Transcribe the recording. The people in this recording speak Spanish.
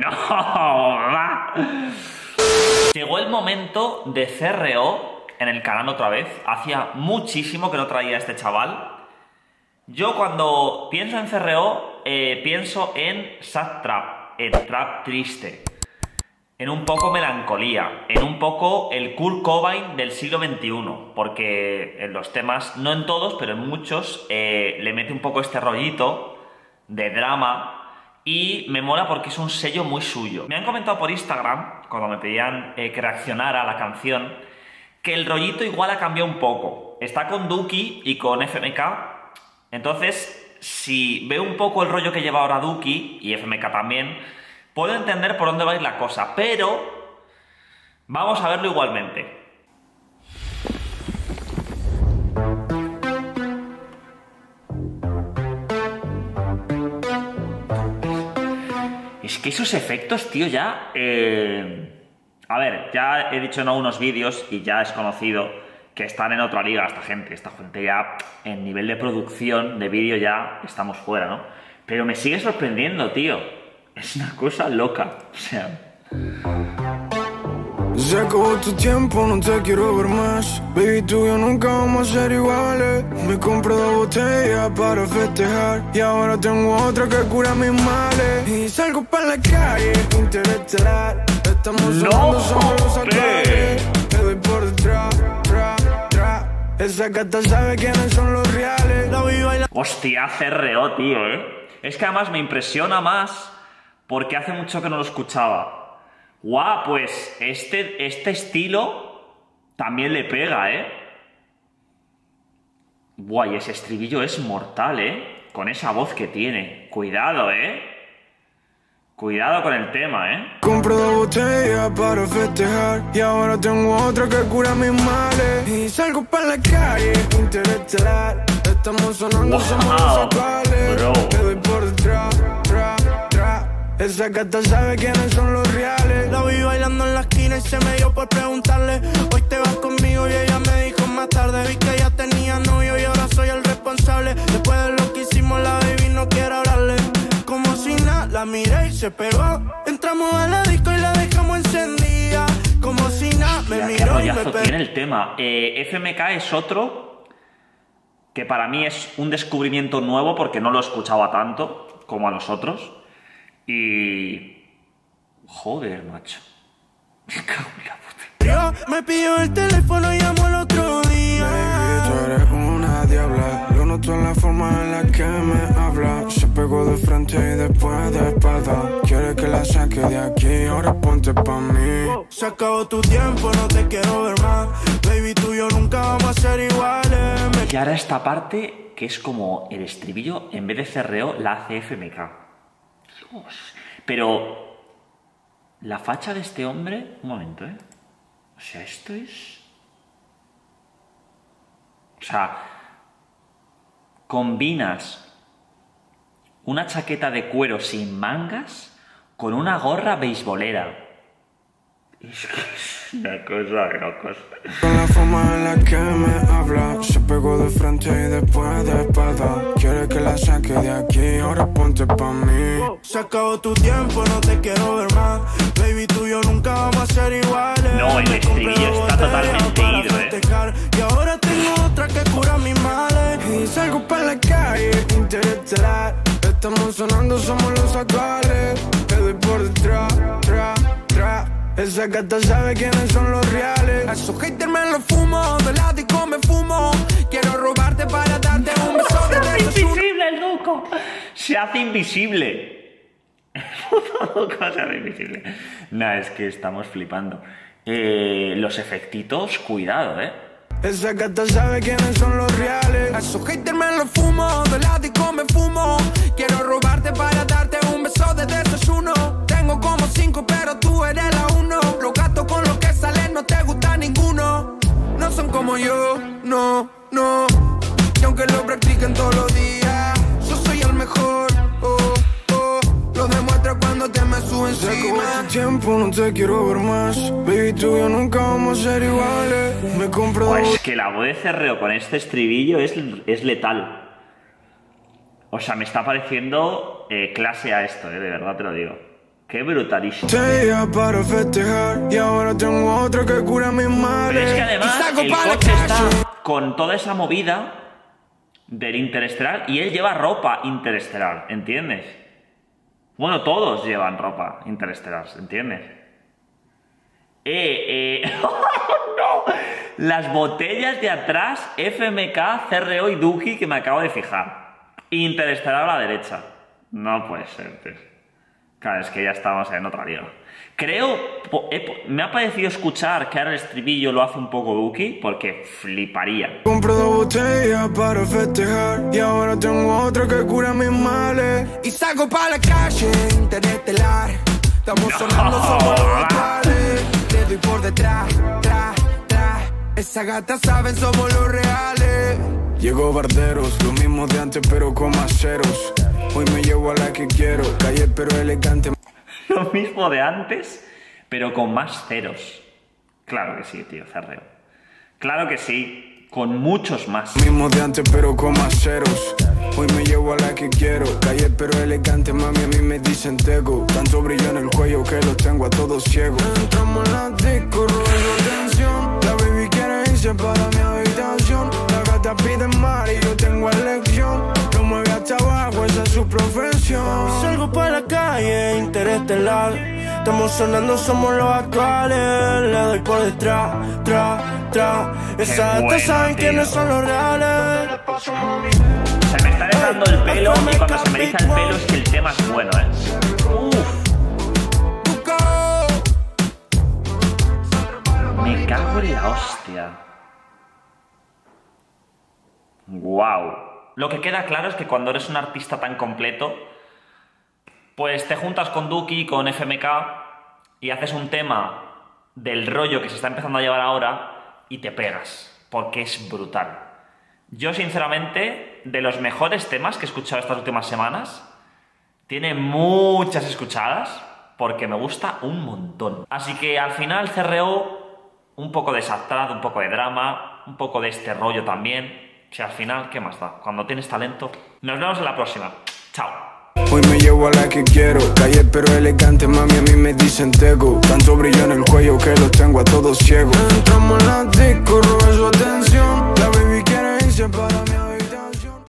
No, va. Llegó el momento de CRO en el canal otra vez. Hacía muchísimo que no traía a este chaval. Yo cuando pienso en CRO, pienso en sad trap, en trap triste, en un poco melancolía, en un poco el Kurt Cobain del siglo XXI, porque en los temas, no en todos, pero en muchos, le mete un poco este rollito de drama y me mola porque es un sello muy suyo. Me han comentado por Instagram, cuando me pedían que reaccionara a la canción, que el rollito igual ha cambiado un poco. Está con Duki y con FMK. Entonces, si veo un poco el rollo que lleva ahora Duki y FMK también, puedo entender por dónde va a ir la cosa, pero vamos a verlo igualmente. Es que esos efectos, tío, ya... A ver, ya he dicho en algunos vídeos y ya es conocido que están en otra liga esta gente. Esta gente ya, en nivel de producción de vídeo ya estamos fuera, ¿no? Pero me sigue sorprendiendo, tío. Es una cosa loca, o sea... Se acabó tu tiempo, no te quiero ver más. Baby, tú y yo nunca vamos a ser iguales. Me compré 2 botellas para festejar y ahora tengo otra que cura mis males. Y salgo para la calle, interestelar. Estamos sonando, somos los actuales. Te doy por detrás, esa gata sabe quiénes son los reales. La vi bailando. Hostia, CRO, tío, Es que además me impresiona más porque hace mucho que no lo escuchaba. Guau, pues este estilo también le pega, Guay, ese estribillo es mortal, con esa voz que tiene. Cuidado, Cuidado con el tema, Compro 2 botellas para festejar y ahora tengo otra que cura mis males. Y salgo para la calle, interestelar. Estamos sonando, somos los actuales. Te doy por detrás, esa gata sabe quiénes son los reales. La vi bailando en la esquina y se me dio por preguntarle: hoy te vas conmigo, y ella me dijo más tarde. Vi que ella tenía novio y ahora soy el responsable. Después de lo que hicimos, la baby no quiere hablarle. Como si nada, la miré y se pegó. Entramos a la disco y la dejamos encendida. Como si nada, me miró y me pegó. Tiene el tema. FMK es otro que para mí es un descubrimiento nuevo porque no lo escuchaba tanto como a los otros. Y... joder, macho. Me cago en la puta. Me pidió el teléfono y llamó el otro día. Baby, tú eres una diabla. Lo noto en la forma en la que me habla. Se pegó de frente y después de espalda. Quiere que la saque de aquí, ahora ponte pa' mí. Se acabó tu tiempo, no te quiero ver más. Baby, tú y yo nunca vamos a ser iguales. Y ahora esta parte, que es como el estribillo, en vez de CRO, la hace FMK. Dios. Pero... la facha de este hombre... un momento, O sea, esto es... o sea... combinas una chaqueta de cuero sin mangas con una gorra beisbolera. Es que es una cosa de locos. Con la forma en la que me habla, se pegó de frente y después de espalda. Quiere que la saque de aquí, ahora ponte pa' mí. Se acabó tu tiempo, no te quiero ver más. Baby, tú y yo nunca vamos a ser iguales. No, el estribillo está totalmente ido, Y ahora tengo otra que cura mis males. Y salgo para la calle, interestelar. Estamos sonando, somos los actuales. Te doy por detrás, esa gata sabe quiénes son los reales. A esos haters me los fumo, de la disco me fumo. Quiero robarte para darte un beso de Se hace invisible el Duco. Se hace invisible. El puto Duco se hace invisible. Nah, es que estamos flipando. Los efectitos, cuidado, Esa gata sabe quiénes son los reales. A esos haters me los fumo, de la disco me fumo. Quiero robarte para darte un beso de desayuno. Tengo como 5, pero tú eres la 1. Los gatos con los que salen no te gusta ninguno. No son como yo, no. Y aunque lo practiquen todos los días, yo soy el mejor, lo demuestra cuando te me sube encima. Se acabó tu tiempo, no te quiero ver más. Baby, tú y yo nunca vamos a ser iguales. Me compro... pues que la voz de CRO con este estribillo es letal. O sea, me está pareciendo clase a esto, de verdad te lo digo. Qué brutalísimo. Para festejar y ahora tengo otra que cura mis males. Pero es que además el coche está con toda esa movida del Interestelar y él lleva ropa interestelar, ¿entiendes? Bueno, todos llevan ropa interestelar, ¿entiendes? No. Las botellas de atrás, FMK, CRO y Duki que me acabo de fijar. Interestelar a la derecha. No puede ser, tío. Claro, es que ya estamos en otra liga. Creo, me ha parecido escuchar que ahora el estribillo lo hace un poco Duki, porque fliparía. Compro 2 botellas para festejar y ahora tengo otra que cura mis males. Y salgo para la calle interestelar. Estamos sonando, somos los actuales. Le doy por detrás, esa gata saben, somos los reales. Llegó Barderos, los mismos de antes pero con más ceros. Hoy me llevo a la que quiero, calle pero elegante. Lo mismo de antes, pero con más ceros. Claro que sí, tío, CRO. Claro que sí, con muchos más. Mismo de antes pero con más ceros. Hoy me llevo a la que quiero, calle pero elegante, mami, a mí me dicen teco. Tanto brillo en el cuello que los tengo a todos ciegos. Entramos en la disco, robando atención. La baby quiere irse para mi habitación. La gata pide mar y yo tengo elección. Lo mueve hasta abajo, esa es su profesión. Salgo para la calle interestelar. Estamos sonando, somos los actuales. Le doy por detrás, esa gata saben quiénes son los reales. Se me está erizando el pelo y cuando se me eriza el pelo es que el tema es bueno, Me cago en la hostia. Wow. Lo que queda claro es que cuando eres un artista tan completo, pues te juntas con Duki, con FMK y haces un tema del rollo que se está empezando a llevar ahora y te pegas, porque es brutal. Yo, sinceramente, de los mejores temas que he escuchado estas últimas semanas, tiene muchas escuchadas porque me gusta un montón. Así que al final CRO, un poco de sad, un poco de drama, un poco de este rollo también. Si al final, ¿qué más da? Cuando tienes talento. Nos vemos en la próxima. Chao. Hoy me llevo a la que quiero, calle pero elegante, mami, a mí me dicen teco. Tanto brillo en el cuello que los tengo a todos ciegos. Entramos en la disco, roba su atención. La baby quiere irse para mí.